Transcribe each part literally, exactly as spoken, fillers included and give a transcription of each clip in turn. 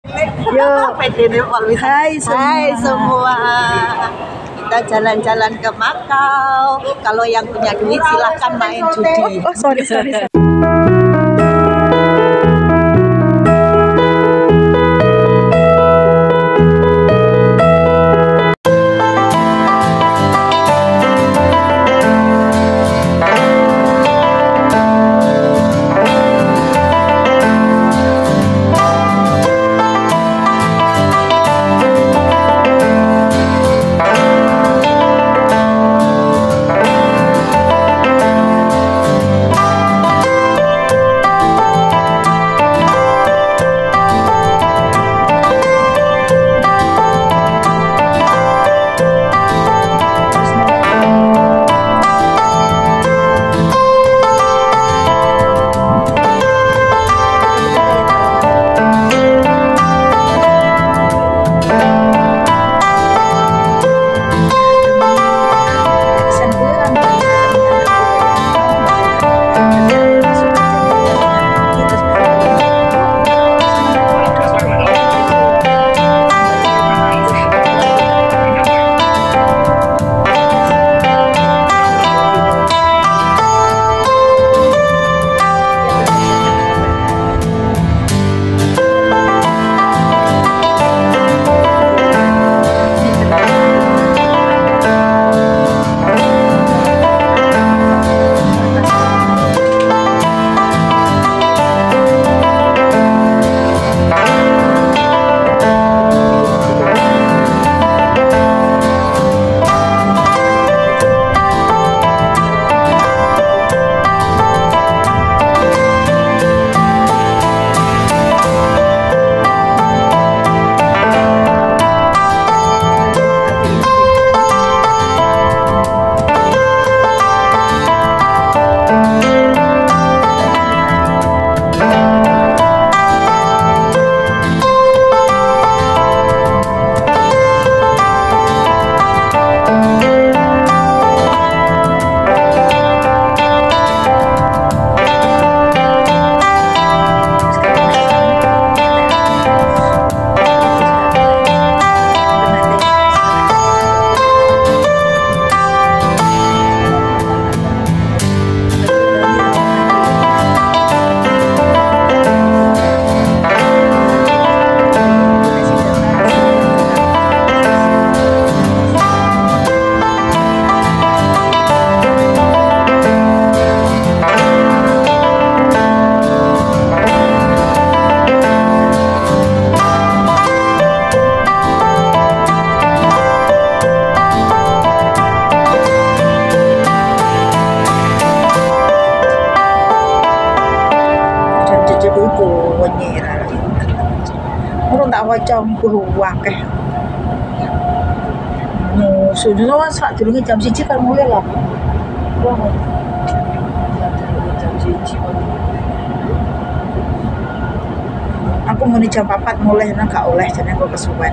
Yuk. Hai semua. Hai semua. Kita jalan-jalan ke Makau. Kalau yang punya duit silahkan main judi. Oh sorry sorry. sorry. Tak waca mbuh akeh. No, sudah kan sak durunge jam siji kan mulai lah. Wah. Jam siji. Aku mau jam empat mulai nang gak oleh jane kok kesuwen.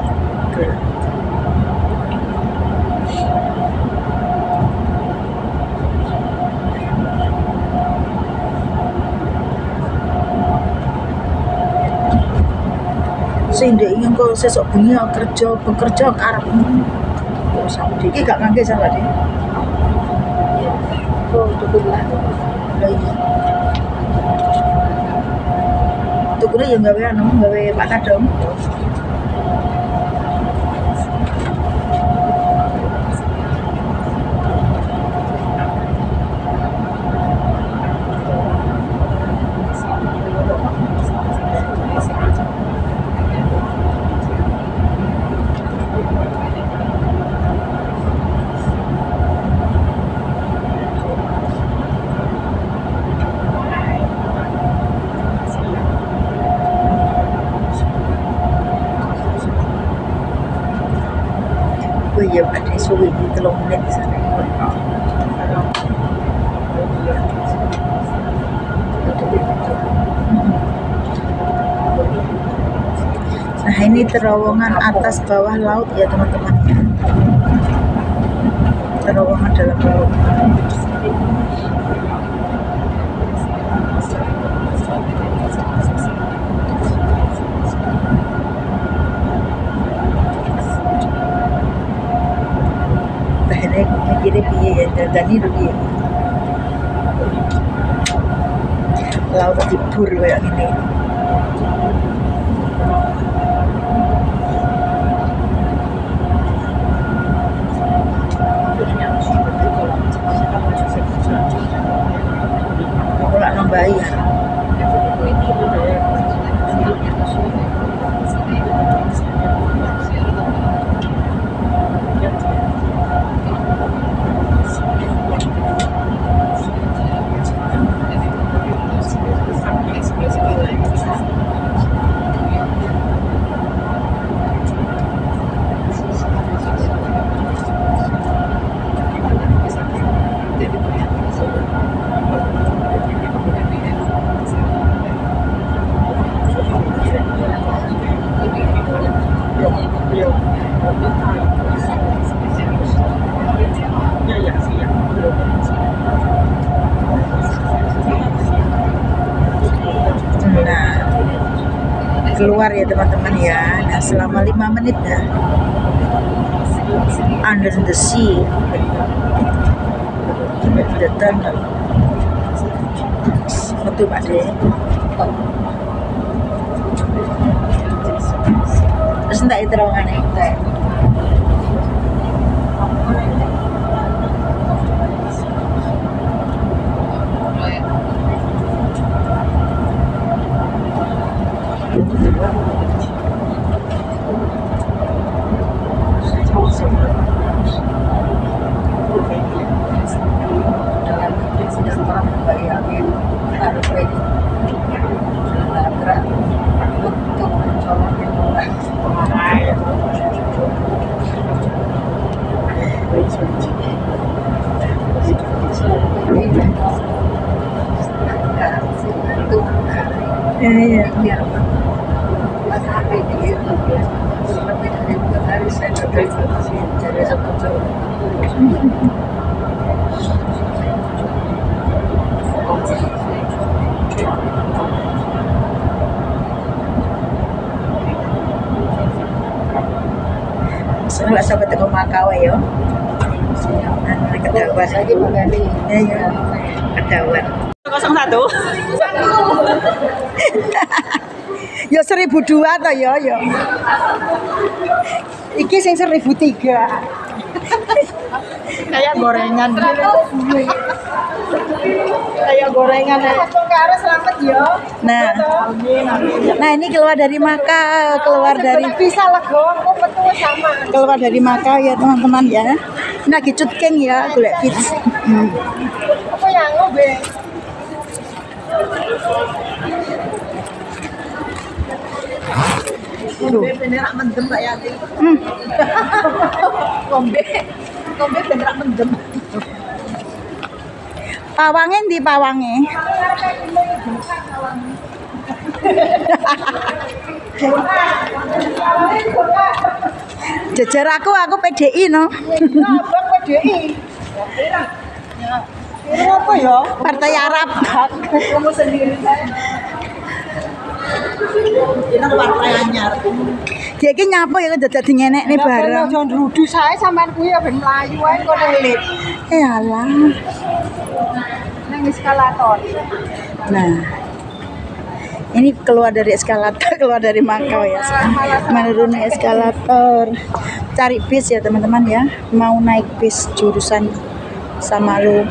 Sing ndek engko sesuk bengi kerja bekerja karepmu. Terus aku iki gak ngangge sampe iki. Oh, cukup lah. Lah iya. Tukune yo gawe anu, gawe Pak Kadong. Iya, ada suwi di telung menit di sana. Nah ini terowongan atas bawah laut ya teman-teman. Terowongan dalam laut. Dandani lho iki. Laut dibur kayak gini. Kalau nambahi ya. Nah, keluar ya teman-teman ya. Nah, selama lima menit ya. Under the sea. The tunnel. Betul Pak De. Terus enggak itu terowongannya. Iya, iya. Setelah sahabat ke Makau ya. Nah, ketahuan lagi mengali. Ya, ya. Ketahuan. nol satu. Ya seribu dua toh ya ya. Iki sing seribu tiga. Kayak gorengan. Kayak gorengan. Selamat ya. Nah. Nah, ini keluar dari Makau, keluar dari Bisa lego, aku betul sama. keluar dari Makau ya teman-teman ya. Nah, gicut keng ya, golek kids. Hmm. Apa yang ngobe? Kombe beneran mendem Mbak Yati. Hmm. Kombe, kombe beneran mendem. Pawange ndi pawange? Jejer aku aku P D I no. Abang P D I. Ini apa ya? Partai Arab. Kamu sendiri saya. Ini partai anyar. Dia iki nyapa ya dadi ngenek nih bareng. Jangan rudu saya sampean kuwi ya ben mlayu wae kok elit. Eh alah. Nang eskalator. Nah. Ini keluar dari eskalator, keluar dari Makau ya. Menuruni eskalator. Cari bis ya teman-teman ya. Mau naik bis jurusan Samalu.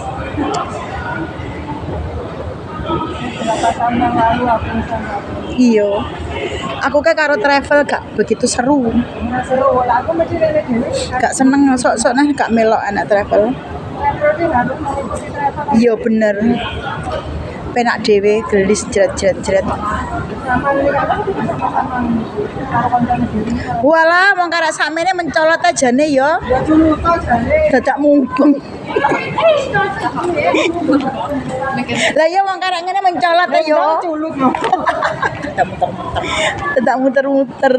Berapa tahun yang lalu aku sama. Iya. Aku kayak karo travel gak begitu seru. Ora seru, lah aku mesti rene dhewe. Gak seneng sok-sok nah gak melok anak travel. Travel ki harus mengikuti travel. Iya bener. Penak dhewe gelis jret-jret-jret. Sama ini aku bisa sama karo kancane dhewe. Walah wong karek samene mencolot ajane ya. Ya dulu to jane. Dadak mungkung. Lah ya wong karek ngene mencolot ya. Culuk no. Dadak muter-muter.